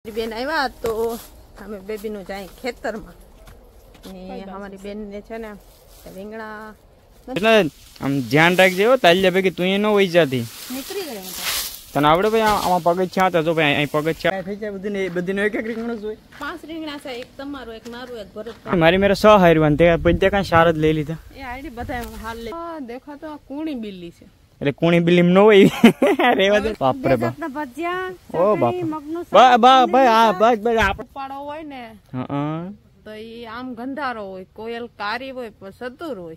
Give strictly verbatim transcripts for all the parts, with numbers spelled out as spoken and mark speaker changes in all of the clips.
Speaker 1: Ben आया तो हमें बेबी नो जाए खेतर में ने हमारी बेन ने छे ने રીંગણા
Speaker 2: એટલે આમ ધ્યાન રાખજે હો તાલ્યા ભેગી તું ન વઈ જાતી
Speaker 1: નીકળી ગયો
Speaker 2: તને આવડે ભાઈ આમાં પગથિયા હતા તો ભાઈ અહીં પગથિયા થઈ જાય બધી બધીનો એક એક રીંગણો જોઈ
Speaker 1: પાંચ રીંગણા છે એક તમારો એક મારો એક ભરત
Speaker 2: મારી મેરે સો હારવાન તે પદ્ય કાં શાર જ લઈ લીધા
Speaker 1: એ આઈડી બધા હાલ લે દેખો તો કુણી બિલ્લી છે
Speaker 2: એટલે કુણી બિલ્લી ન હોય રેવા દે બાપ રે બાપ
Speaker 1: ભજીયા
Speaker 2: ઓ બાપ બા બા ભાઈ આ બસ બસ આપ
Speaker 1: પાડો હોય ને
Speaker 2: હા
Speaker 1: તો ઈ આમ ગંધારો હોય કોયલ કારી હોય પણ સતુર હોય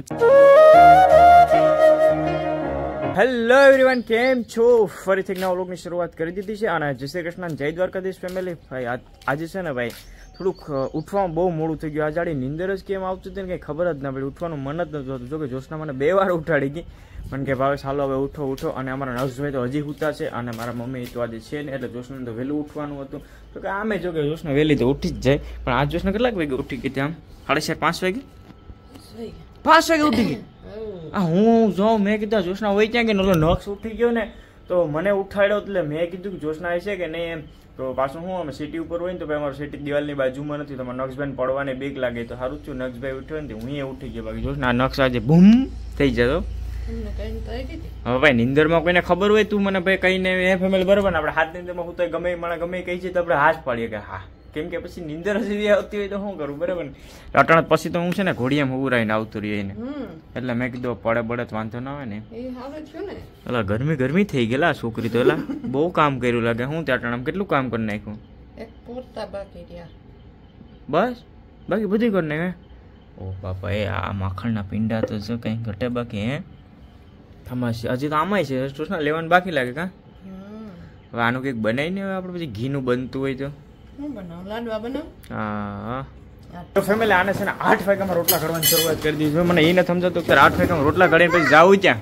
Speaker 2: હેલો એવરીવન કેમ છો ફરીથી એક નવા વ્લોગની શરૂઆત કરી દીધી છે અને જય શ્રી કૃષ્ણ જય દ્વારકાધીશ ફેમિલી ભાઈ આજે છે ને ભાઈ થોડુંક ઉઠવામાં બહુ મોડું થઈ ગયું આજે નીંદર જ કેમ આવતું હતું ને કંઈ ખબર જ ના પડી ઉઠવાનું મન જ નતું થતું જો કે જોશના મને બે વાર ઉઠાડી ગઈ મને કે ભાવે ચાલો હવે ઉઠો ઉઠો અને અમારા નર્સભાઈ તો હજી સૂતા છે અને મારા મમ્મી તો આજે છે ને એટલે જોશને તો વહેલું ઉઠવાનું હતું તો કે આમે જો કે જોશને વહેલી તો ઉઠી જ જાય પણ આજ જોશને કેટલાક વાગે ઉઠી ગઈ આમ સાડા ચાર પાંચ વાગે પાંચ વાગે ઉઠી ગઈ હા હું જો મેં કીધું જોશના હોય ત્યાં કે નલો નક્ષ ઉઠી ગયો ને તો મને ઉઠાડ્યો એટલે મેં કીધું કે જોશના છે કે નહીં એમ તો પાછું હું અમે સિટી ઉપર હોય ને તો ભાઈ અમારું સિટી દિવાલની બાજુમાં નથી તો અમારે નક્ષભાઈને પડવાની બીક લાગે તો સારું છું નક્ષભાઈ ઉઠ્યો ને હું એ ઉઠી ગયો બાકી જોશના નક્ષ આજે બૂમ થઈ જતો હવે ભાઈ નિંદરમાં કોઈને ખબર હોય તું મને ભાઈ કહીને એ ફેમિલી બરોબર ને આપણે હાથ નિંદરમાં હું તો ગમે મને ગમે કહી છે તો આપણે હાથ પાડીએ કે હા કેમ કે પછી નિંદર જેવી આવતી હોય તો શું કરું બરાબર ને અટાણ પછી તો હું છે ને ઘોડિયામાં ઉરાઈને આવતું રહી ને એટલે મેં કીધું પડે પડે તો વાંધો ના આવે ને એટલે ગરમી ગરમી થઈ ગયેલા છોકરી તો એલા બહુ કામ કર્યું લાગે હું ત્યાં અટાણામાં કેટલું કામ કરી નાખ્યું બસ બાકી બધું કરી નાખ્યું ઓ બાપા એ આ માખણના પિંડા તો જો કઈ ઘટે બાકી હે થમાસી હજી તો આમાંય છે સ્ટોશના લેવાનું બાકી લાગે કા હવે આનું કંઈક બનાવીને હવે આપણે પછી ઘીનું બનતું હોય તો હા તો ફેમિલી આને છે ને આઠ વાગ્યામાં રોટલા ઘડવાની શરૂઆત કરી દીધી મને એ નથી સમજાતું કે આઠ વાગ્યામાં રોટલા ઘડીને પછી જાવું ક્યાં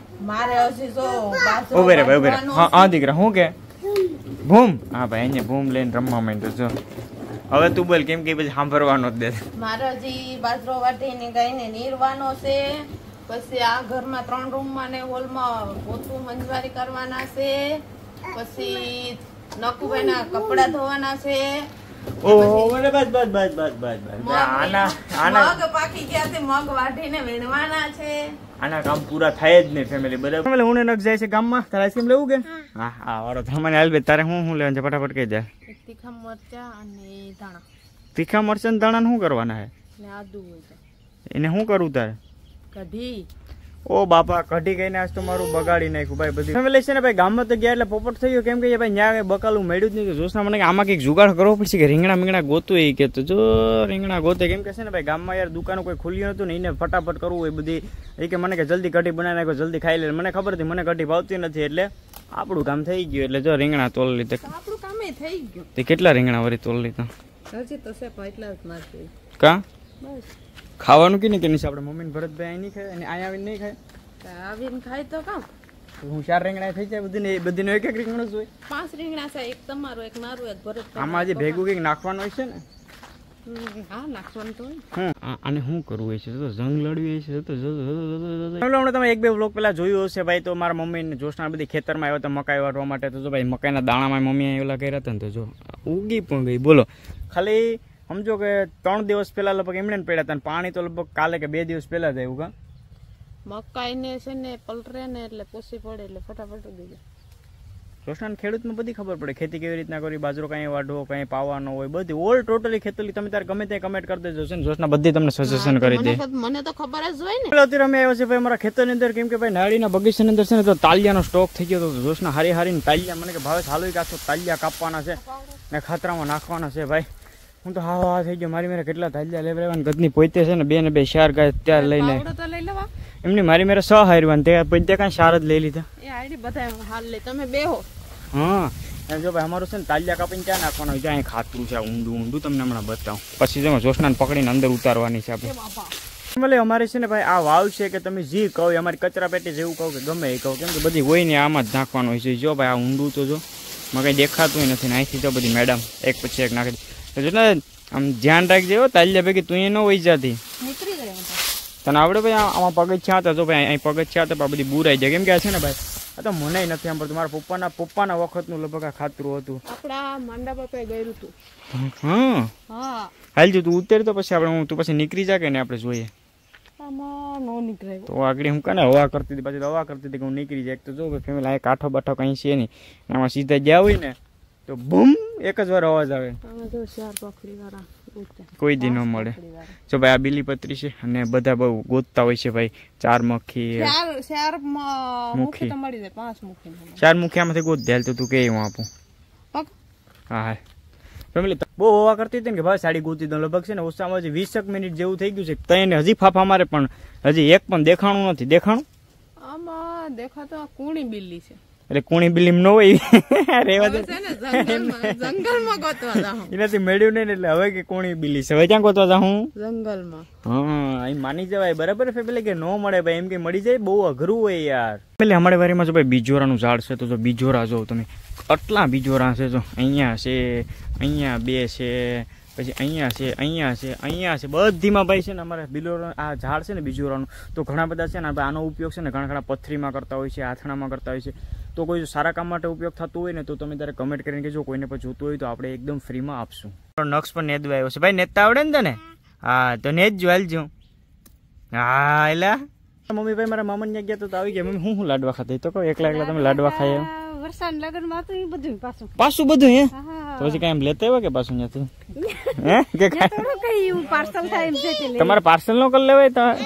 Speaker 2: ઉભે રે ભાઈ ઉભે રે હા હા દીકરા શું કે ભૂમ હા ભાઈ અહીંયા ભૂમ લઈને રમવા માંડ્યો જો હવે તું બોલ કેમ કે પછી સાંભળવાનો જ દે
Speaker 1: મારો હજી બાજરો વાટીને ગાયને નીરવાનો છે પછી આ ઘરમાં ત્રણ રૂમમાં ને હોલમાં પોતું મંજવારી કરવાના છે પછી નકુભાઈના કપડા ધોવાના છે
Speaker 2: ઓ બસ બસ બસ બસ બસ બસ આના આના
Speaker 1: મગ પાકી ગયા છે મગ વાટીને વીણવાના છે
Speaker 2: આના કામ પૂરા થાય જ નહીં ફેમિલી બરાબર ફેમિલી હું નક જાય છે ગામમાં તારે આઈસ્ક્રીમ લેવું કે હા હા વારો તમને હાલ બે તારે હું હું લેવાનું છે ફટાફટ કહી દે
Speaker 1: તીખા મરચા અને ધાણા
Speaker 2: તીખા મરચા ને ધાણા શું કરવાના હે
Speaker 1: ને આદુ હોય
Speaker 2: એને શું કરવું તારે
Speaker 1: કઢી
Speaker 2: ઓ બાપા કઢી કહીને આજ તો મારું બગાડી નાખ્યું ભાઈ બધી ફેમિલી છે ને ભાઈ ગામમાં તો ગયા એટલે પોપટ થઈ ગયો કેમ કે ભાઈ ત્યાં બકાલું મળ્યું જ નહીં જોશના મને આમાં કંઈક જુગાડ કરવો પડશે કે રીંગણા મીંગણા ગોતું એ કે તો જો રીંગણા ગોતે કેમ કે છે ને ભાઈ ગામમાં યાર દુકાનો કોઈ ખુલ્યું હતું ને એને ફટાફટ કરવું હોય બધી એ કે મને કે જલ્દી કઢી બનાવી નાખો જલ્દી ખાઈ લે મને ખબર હતી મને કઢી ભાવતી નથી એટલે આપણું કામ થઈ ગયું એટલે જો રીંગણા તોલ લીધે
Speaker 1: આપણું કામ થઈ ગયું
Speaker 2: તે કેટલા રીંગણા વળી તોલ લીધા
Speaker 1: હજી તો છે પણ એટલા જ મારતી
Speaker 2: કા
Speaker 1: બસ
Speaker 2: ખાવાનું કે નહીં કે નહીં આપણે મમ્મીને ભરતભાઈ અહીં નહીં ખાય અને અહીંયા આવીને નહીં ખાય
Speaker 1: આવીને ખાય તો કામ
Speaker 2: હું ચાર રીંગણા થઈ જાય બધી બધીનો એક એક રીંગણો જ હોય
Speaker 1: પાંચ રીંગણા છે એક તમારો એક મારું એક ભરત
Speaker 2: આમાં હજી ભેગું કંઈક નાખવાનું હોય છે ને
Speaker 1: હા નાખવાનું તો
Speaker 2: હું આને શું કરવું હોય છે તો જંગ લડવી હોય છે તો હમણાં તમે એક બે બ્લોક પહેલા જોયું હશે ભાઈ તો મારા મમ્મીને જોશના બધી ખેતરમાં આવ્યા હતા મકાઈ વાટવા માટે તો જો ભાઈ મકાઈના દાણામાં મમ્મી એવલા કર્યા હતા ને તો જો ઉગી પણ ગઈ બોલો ખાલી સમજો કે ત્રણ દિવસ પહેલા લગભગ એમણે પડ્યા હતા પાણી તો લગભગ કાલે કે બે દિવસ પહેલા જ આવ્યું કા
Speaker 1: મકાઈ ને છે ને પલટરે ને એટલે પોસી પડે એટલે ફટાફટ ઉગી જાય
Speaker 2: જોશના ખેડૂતમાં બધી ખબર પડે ખેતી કેવી રીતના કરી બાજરો કઈ વાઢવો કઈ પાવાનો હોય બધી ઓલ ટોટલી ખેતરી તમે તારે ગમે તે કમેન્ટ કરી દેજો છે ને જોશના બધી તમને સજેશન કરી દે
Speaker 1: મને તો ખબર જ હોય ને
Speaker 2: અત્યારે અમે આવ્યો છે ભાઈ મારા ખેતરની અંદર કેમ કે ભાઈ નાળીના બગીચાની અંદર છે ને તો તાલિયાનો સ્ટોક થઈ ગયો તો જોશના હારી હારીને તાલિયા મને કે ભાવે હાલો કાચો તાલિયા કાપવાના છે ને ખાતરામાં નાખવાના છે ભાઈ હું તો હા હા થઈ ગયો મારી મેરે કેટલા તાલિયા લેવા લેવા ગદની પોતે છે ને બે ને બે ચાર ગાય ત્યારે લઈને એમની મારી મેરે સો હારવાન તે પોતે કાંઈ ચાર જ લઈ લીધા
Speaker 1: એ આઈડી બધા હાલ લે તમે બેહો
Speaker 2: હા જો ભાઈ અમારું છે ને તાલિયા કાપીને ક્યાં નાખવાનું હોય ત્યાં ખાતું છે ઊંડું ઊંડું તમને હમણાં બતાવું પછી જો જોશનાને પકડીને અંદર ઉતારવાની છે આપણે ભલે અમારે છે ને ભાઈ આ વાવ છે કે તમે જે કહો અમારી કચરા પેટી જેવું કહો કે ગમે એ કહો કેમ કે બધી હોય ને આમાં જ નાખવાનું હોય છે જો ભાઈ આ ઊંડું તો જો મને કંઈ દેખાતું નથી ને અહીંથી તો બધી મેડમ એક પછી એક નાખી તો જો ને આમ ધ્યાન રાખજે હો તાલિયા ભેગી તું એ ન વહી જાતી
Speaker 1: નીકળી ગયો
Speaker 2: તને આવડે ભાઈ આમાં પગથિયા હતા જો ભાઈ અહીં પગથિયા હતા બધી બુરાઈ જાય કેમ કે આ છે ને ભાઈ આ તો મને નથી સાંભળતું. મારા પપ્પાના પપ્પાના વખતનું લગભગ આ ખાતરું હતું.
Speaker 1: આપણા માંડા બાપાએ ગયું હતું.
Speaker 2: હા
Speaker 1: હા
Speaker 2: હાલ જો તું ઉતર તો પછી આપણે હું તું પછી નીકળી જા કે ને આપણે જોઈએ.
Speaker 1: આમાં નો નીકળે
Speaker 2: તો આગળ હું કાને હવા કરતી હતી પછી હવા કરતી હતી કે હું નીકળી જાય. એક તો જો ફેમિલી આ કાંઠો બાઠો કંઈ છે નહીં, આમાં સીધા ગયા હોય ને તો બૂમ એક જ વાર અવાજ આવે. કોઈ દી ન મળે. જો ભાઈ આ બીલીપત્રી છે અને બધા બહુ ગોતતા હોય છે ભાઈ. ચાર મખી મુખી ચાર મુખી આમાંથી ગોત દે તો તું કે હું આપું. હા હા ફેમિલી બહુ હવા કરતી હતી ને કે ભાઈ સાડી ગોતી દઉં. લગભગ છે ને ઓછામાં હજી વીસક મિનિટ જેવું થઈ ગયું છે. તઈને હજી ફાફા મારે પણ હજી એક પણ દેખાણું નથી. દેખાણું
Speaker 1: આમાં દેખાતો કુણી બિલ્લી છે.
Speaker 2: એટલે કુણી બિલ્લી ન હોય રેવા દે
Speaker 1: જંગલમાં ગોતવા જાઉં.
Speaker 2: એનાથી મળ્યું નહીં એટલે હવે કે કુણી બિલ્લી છે. હવે ક્યાં ગોતવા જાઉં?
Speaker 1: જંગલમાં.
Speaker 2: હા અહીં માની જવાય બરાબર ફેમિલી કે ન મળે ભાઈ. એમ કે મળી જાય બહુ અઘરું હોય યાર. એટલે અમારી વારીમાં જો ભાઈ બીજોરાનું ઝાડ છે તો જો બીજોરા જો તમે આટલા બીજોરા છે. જો અહીંયા છે, અહીંયા બે છે, પછી અહીંયા છે, અહીંયા છે, અહીંયા છે, બધીમાં ભાઈ છે ને અમારે બિલોરા આ ઝાડ છે ને બીજોરાનું તો ઘણા બધા છે ને આનો ઉપયોગ છે ને ઘણા ઘણા પથરીમાં કરતા હોય છે, આથણામાં કરતા હોય છે. તો કોઈ સારા કામ માટે ઉપયોગ થતું હોય ને તો તમે ત્યારે કમેન્ટ કરીને કહેજો. કોઈને પણ જોતું હોય તો આપણે એકદમ ફ્રીમાં આપશું. નક્ષ પણ નેદવા આવ્યો છે ભાઈ. નેતા આવડે ને તને? હા તો નેજ જો હાલજો. હા એલા મમ્મી ભાઈ મારા મામા ત્યાં ગયા તો આવી ગયા. મમ્મી હું હું લાડવા ખાતા તો કહો એકલા એકલા તમે લાડવા ખાઈ પાછું બધું હે તો પછી કઈ એમ લેતા આવ્યા કે પાછું ત્યાંથી હે તમારે પાર્સલ નો કરી લેવાય તો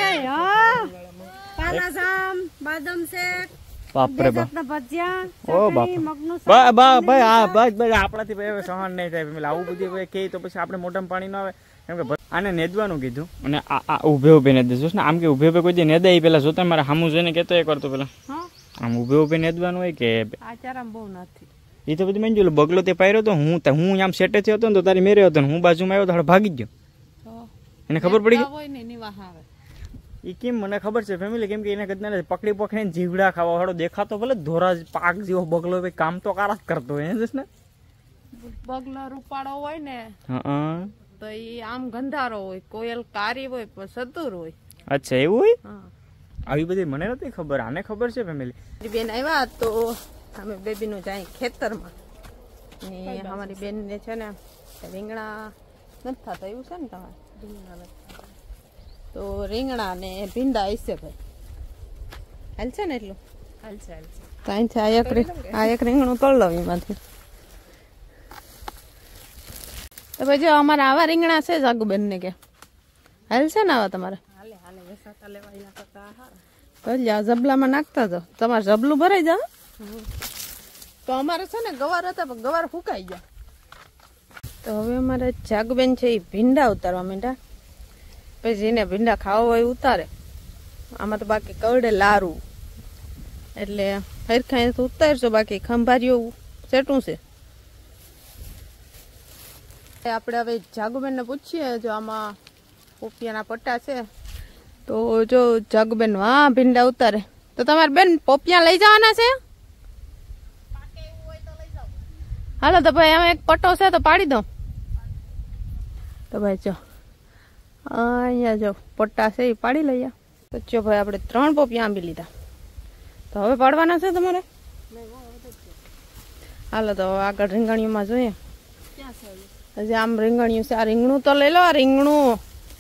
Speaker 2: બાપરે બાપ ઓ બાપ ભાઈ હા બસ બસ આપણાથી ભાઈ સહન નહીં થાય. આવું બધું કે તો પછી આપણે મોઢામાં પાણી ન આવે. કેમ કે આને નેદવાનું કીધું અને આ ઉભે ઉભે નેદે જોશ ને આમ કે ઉભે ઉભે કોઈ દી નેદાય પેલા જોતા મારા સામું જોઈને કેતો એક વાર તો પેલા આમ ઉભે ઉભે નેદવાનું હોય કે
Speaker 1: બહુ નથી.
Speaker 2: એ તો બધું મેં જોયું બગલો તે પાયરો તો હું હું આમ સેટે થયો હતો ને તો તારી મેરે હતો ને હું બાજુમાં આવ્યો તો ભાગી ગયો. એને ખબર પડી ગઈ એ કેમ મને ખબર છે ફેમિલી. કેમ કે એને કદાચ પકડી પકડીને જીવડા ખાવા વાળો દેખાતો ભલે ધોરા પાક જેવો બગલો ભાઈ કામ તો કારા જ કરતો હોય ને.
Speaker 1: બગલો રૂપાળો હોય ને
Speaker 2: હા
Speaker 1: તો એ આમ ગંધારો હોય, કોયલ કારી હોય પણ સતુર હોય.
Speaker 2: અચ્છા એવું હોય? આવી બધી મને નથી ખબર. આને ખબર છે ફેમિલી.
Speaker 1: બેન આવ્યા તો અમે બેબી નું જાય ખેતરમાં ને અમારી બેન ને છે ને રીંગણા નથી થતા એવું છે ને તમારે રીંગણા તો રીંગણા ને ભીંડા હશે ભાઈ. હાલ છે ને એટલું હાલ છે હાલ છે તો અહીંથી આ એક આ એક રીંગણું તળ લઉં એમાંથી. તો પછી અમારે આવા રીંગણા છે જાગુબેન ને કે હાલ છે ને આવા તમારે તો જબલામાં નાખતા તો તમારે જબલું ભરાઈ જાય. તો અમારે છે ને ગવાર હતા પણ ગવાર ફૂંકાઈ ગયા. તો હવે અમારે જાગુબેન છે એ ભીંડા ઉતારવા માંડ્યા. પછી જેને ભીંડા ખાવા હોય ઉતારે. આમાં તો બાકી કવડે લારું એટલે હરખાઈ તો ઉતારશો. બાકી ખંભારીઓ સેટું છે. આપણે હવે જાગુબેન ને પૂછીએ જો આમાં પોપિયાના પટ્ટા છે તો જો જાગુબેન હા ભીંડા ઉતારે તો તમારે બેન પોપિયા લઈ જવાના છે? હાલો તો ભાઈ આમાં એક પટ્ટો છે તો પાડી દો. તો ભાઈ જો અહીંયા જો પટ્ટા છે એ પાડી લઈએ. તો જો ભાઈ આપણે ત્રણ પોપિયા આંબી લીધા. તો હવે પાડવાના છે તમારે? હાલો તો આગળ રીંગણીઓમાં જોઈએ. હજી આમ રીંગણીયું છે. આ રીંગણું તો લઈ લો. આ રીંગણું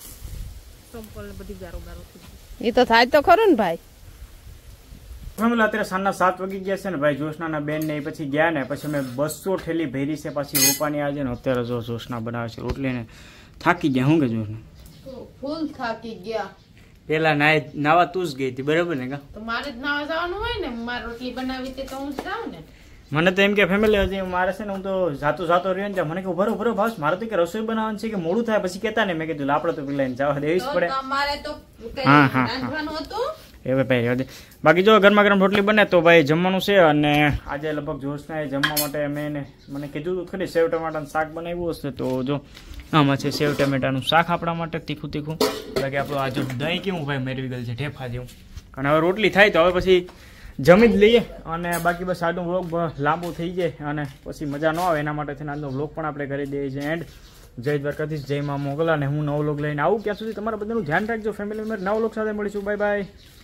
Speaker 1: એ તો થાય તો ખરું ને ભાઈ.
Speaker 2: અત્યારે સાંજના સાત વાગી ગયા છે ને ભાઈ. જોશના બેન ને પછી ગયા ને પછી અમે બસો ઠેલી ભરી છે પાછી રૂપાની આજે ને અત્યારે જો જોશના બનાવે છે રોટલી ને થાકી ગયા. શું કે જોશના
Speaker 1: ફૂલ થાકી ગયા.
Speaker 2: પેલા નાય નાવા તું જ ગઈ હતી બરાબર ને? કા
Speaker 1: તો મારે જ નાવા જવાનું હોય ને. મારે રોટલી બનાવી હતી તો હું જ જાઉં ને.
Speaker 2: મને તો એમ કે ફેમિલી હજી મારે છે ને હું તો જાતો જાતો રહ્યો ને મને કે ભરો ભરો ભાવ મારે તો કે રસોઈ બનાવવાની છે કે મોડું થાય પછી કેતા ને. મેં કીધું આપણે તો પેલા જવા દેવી જ પડે. હા હા હવે ભાઈ બાકી જો ગરમા ગરમ રોટલી બને તો ભાઈ જમવાનું છે. અને આજે લગભગ જોશના જમવા માટે મેં મને કીધું હતું ખરી સેવ ટમાટાનું શાક બનાવ્યું હશે. તો જો આમાં છે સેવ ટમેટાનું શાક આપણા માટે તીખું તીખું. બાકી આપણું આજે દહીં કેવું ભાઈ મેળવી ગયેલ છે ઢેફા જેવું. અને હવે રોટલી થાય તો હવે પછી જમી જ લઈએ. અને બાકી બસ આજનો વ્લોગ લાંબો થઈ જાય અને પછી મજા ન આવે એના માટે થઈને આજનો વ્લોગ પણ આપણે કરી દઈએ છીએ એન્ડ. જય દ્વારકાધીશ, જય મા મોગલા. અને હું નવો વ્લોગ લઈને આવું ત્યાં સુધી તમારા બધાનું ધ્યાન રાખજો ફેમિલી મેમ્બર. નવો વ્લોગ સાથે મળીશું. Bye by.